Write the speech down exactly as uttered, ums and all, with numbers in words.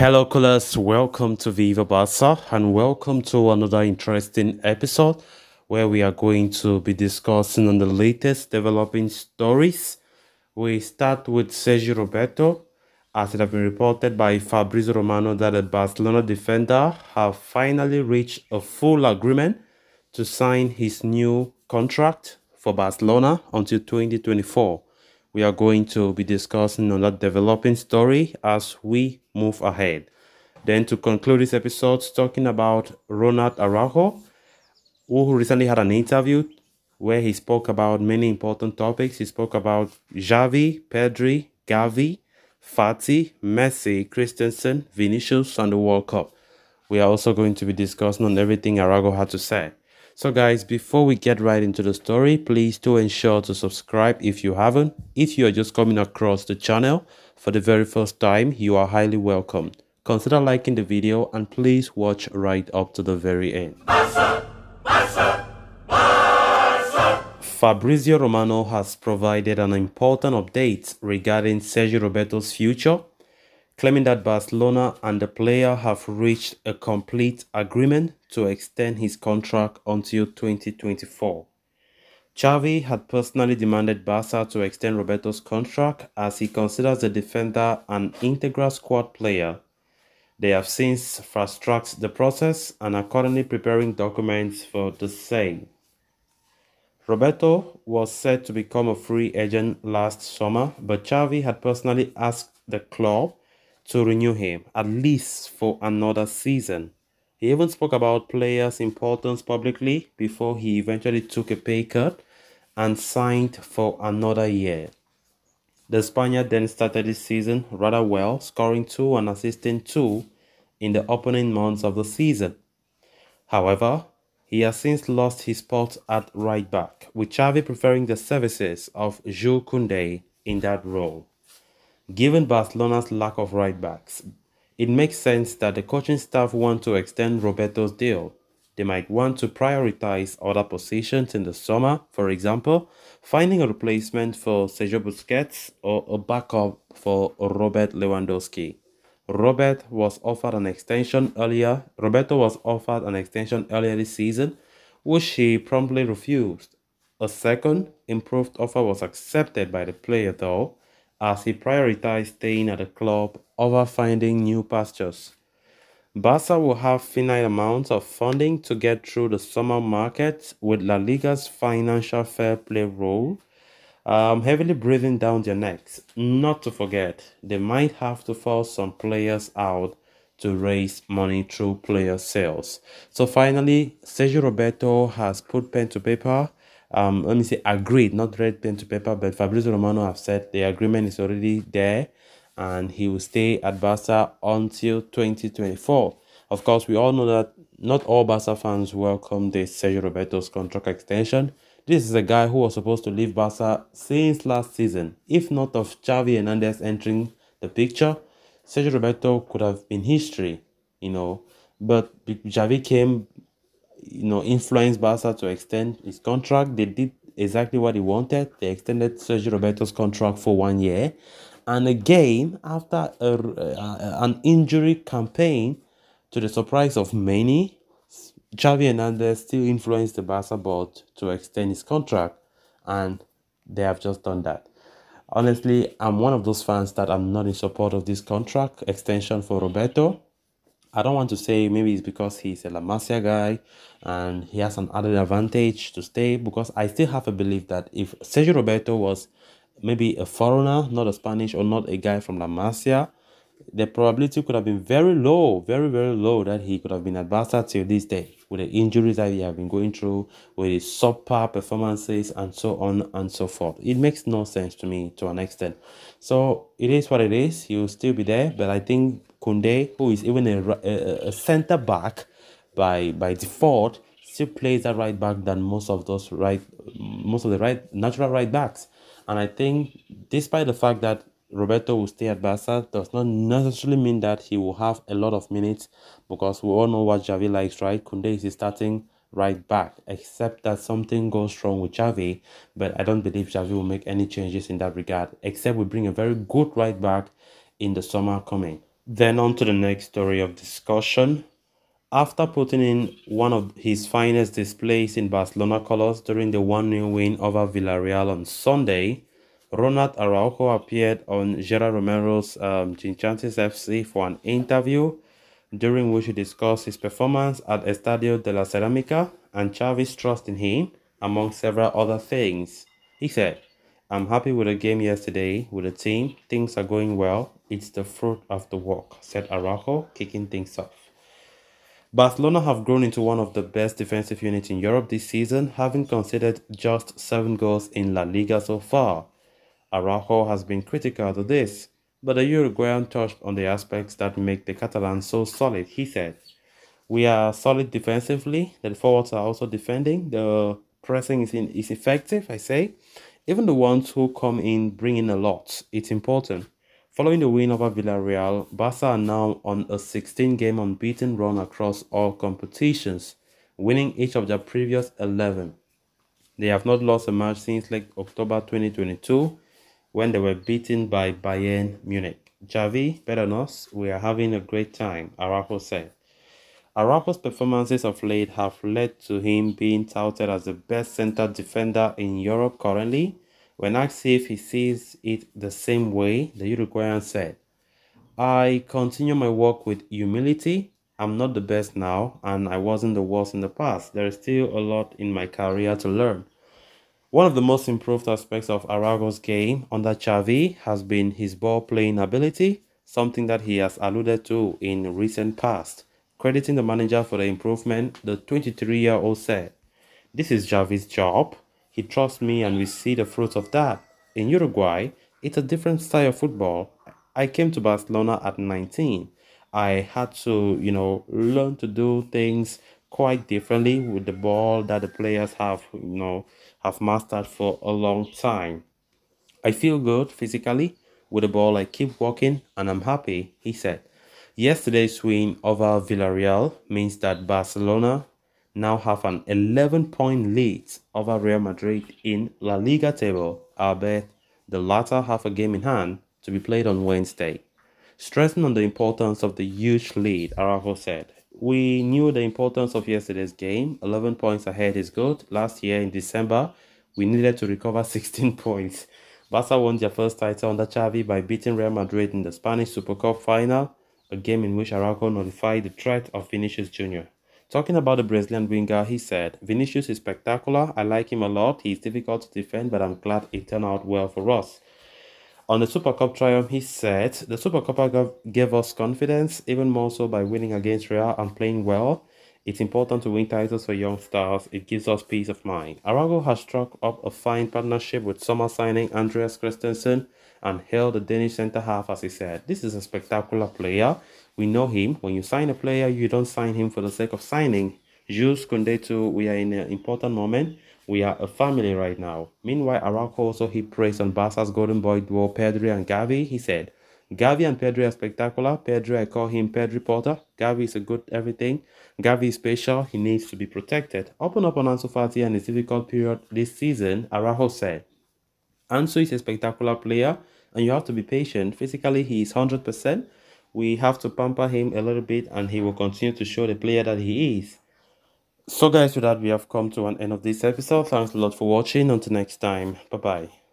Hello, callers. Welcome to Viva Barca and welcome to another interesting episode where we are going to be discussing on the latest developing stories. We start with Sergio Roberto, as it has been reported by Fabrizio Romano that the Barcelona defender have finally reached a full agreement to sign his new contract for Barcelona until twenty twenty-four. We are going to be discussing on that developing story as we move ahead. Then to conclude this episode, talking about Ronald Araujo, who recently had an interview where he spoke about many important topics. He spoke about Xavi, Pedri, Gavi, Fati, Messi, Christensen, Vinicius, and the World Cup. We are also going to be discussing on everything Araujo had to say. So guys, before we get right into the story, please do ensure to subscribe if you haven't. If you are just coming across the channel for the very first time, you are highly welcome. Consider liking the video and please watch right up to the very end. Barca, Barca, Barca. Fabrizio Romano has provided an important update regarding Sergio Roberto's future, claiming that Barcelona and the player have reached a complete agreement to extend his contract until twenty twenty-four. Xavi had personally demanded Barca to extend Roberto's contract as he considers the defender an integral squad player. They have since fast-tracked the process and are currently preparing documents for the same. Roberto was set to become a free agent last summer, but Xavi had personally asked the club to renew him, at least for another season. He even spoke about players' importance publicly before he eventually took a pay cut and signed for another year. The Spaniard then started this season rather well, scoring two and assisting two in the opening months of the season. However, he has since lost his spot at right back, with Xavi preferring the services of Jules Koundé in that role. Given Barcelona's lack of right backs, it makes sense that the coaching staff want to extend Roberto's deal. They might want to prioritize other positions in the summer, for example, finding a replacement for Sergio Busquets or a backup for Robert Lewandowski. Robert was offered an extension earlier. Roberto was offered an extension earlier this season, which he promptly refused. A second, improved offer was accepted by the player though, as he prioritized staying at the club over finding new pastures. Barca will have finite amounts of funding to get through the summer market, with La Liga's financial fair play rule um, heavily breathing down their necks. Not to forget, they might have to force some players out to raise money through player sales. So finally, Sergio Roberto has put pen to paper. Um, let me say agreed, not read pen to paper, but Fabrizio Romano have said the agreement is already there and he will stay at Barca until twenty twenty-four. Of course, we all know that not all Barca fans welcome this Sergio Roberto's contract extension. This is a guy who was supposed to leave Barca since last season. If not of Xavi Hernandez entering the picture, Sergio Roberto could have been history, you know. But Xavi came, you know, influenced Barca to extend his contract. They did exactly what he wanted. They extended Sergio Roberto's contract for one year. And again, after a, uh, an injury campaign, to the surprise of many, Xavi Hernandez still influenced the Barca board to extend his contract, and they have just done that. Honestly, I'm one of those fans that I'm not in support of this contract extension for Roberto. I don't want to say maybe it's because he's a La Masia guy and he has an added advantage to stay, because I still have a belief that if Sergio Roberto was maybe a foreigner, not a Spanish or not a guy from La Masia, the probability could have been very low, very, very low that he could have been at Barca till this day, with the injuries that he has been going through, with his subpar performances, and so on and so forth. It makes no sense to me to an extent. So it is what it is. He will still be there, but I think Koundé, who is even a, a, a center back by by default, still plays that right back than most of those right, most of the right natural right backs. And I think, despite the fact that Roberto will stay at Barca, does not necessarily mean that he will have a lot of minutes, because we all know what Xavi likes, right? Koundé is his starting right back, except that something goes wrong with Xavi. But I don't believe Xavi will make any changes in that regard, except we bring a very good right back in the summer coming. Then on to the next story of discussion. After putting in one of his finest displays in Barcelona colours during the one nil win over Villarreal on Sunday, Ronald Araujo appeared on Gerard Romero's um, Gigantes F C for an interview during which he discussed his performance at Estadio de la Ceramica and Xavi's trust in him, among several other things. He said, "I'm happy with the game yesterday, with the team, things are going well, it's the fruit of the work," said Araujo, kicking things off. Barcelona have grown into one of the best defensive units in Europe this season, having conceded just seven goals in La Liga so far. Araujo has been critical to this, but the Uruguayan touched on the aspects that make the Catalans so solid. He said, "We are solid defensively, the forwards are also defending, the pressing is, in, is effective, I say. Even the ones who come in bring in a lot. It's important." Following the win over Villarreal, Barca are now on a sixteen-game unbeaten run across all competitions, winning each of their previous eleven. They have not lost a match since like October twenty twenty-two, when they were beaten by Bayern Munich. "Xavi, better than us, we are having a great time," Araujo said. Araujo's performances of late have led to him being touted as the best center defender in Europe currently. When asked if he sees it the same way, the Uruguayan said, "I continue my work with humility. I'm not the best now, and I wasn't the worst in the past. There is still a lot in my career to learn." One of the most improved aspects of Araujo's game under Xavi has been his ball-playing ability, something that he has alluded to in recent past. Crediting the manager for the improvement, the twenty-three-year-old said, "This is Xavi's job. He trusts me and we see the fruits of that. In Uruguay, it's a different style of football. I came to Barcelona at nineteen. I had to, you know, learn to do things quite differently with the ball that the players have, you know, have mastered for a long time. I feel good physically with the ball. I keep walking and I'm happy," he said. Yesterday's win over Villarreal means that Barcelona now have an eleven-point lead over Real Madrid in La Liga table, albeit the latter have a game in hand to be played on Wednesday. Stressing on the importance of the huge lead, Araujo said, "We knew the importance of yesterday's game. eleven points ahead is good. Last year in December, we needed to recover sixteen points. Barca won their first title under Xavi by beating Real Madrid in the Spanish Super Cup final, a game in which Araujo nullified the threat of Vinicius Junior Talking about the Brazilian winger, he said, "Vinicius is spectacular. I like him a lot. He's difficult to defend, but I'm glad it turned out well for us." On the Super Cup triumph, he said, "The Super Cup gave us confidence, even more so by winning against Real and playing well. It's important to win titles for young stars. It gives us peace of mind." Araujo has struck up a fine partnership with summer signing Andreas Christensen and hailed the Danish centre-half as he said, "This is a spectacular player. We know him. When you sign a player, you don't sign him for the sake of signing. Jules Koundé too, we are in an important moment. We are a family right now." Meanwhile, Araujo also heaped praise on Barca's golden boy duo Pedri and Gavi. He said, "Gavi and Pedri are spectacular. Pedri, I call him Pedri Potter. Gavi is a good everything. Gavi is special. He needs to be protected." Open up on Ansu Fati and his difficult period this season, Araujo said, "Ansu is a spectacular player and you have to be patient. Physically, he is one hundred percent. We have to pamper him a little bit and he will continue to show the player that he is." So guys, with that, we have come to an end of this episode. Thanks a lot for watching. Until next time, bye bye.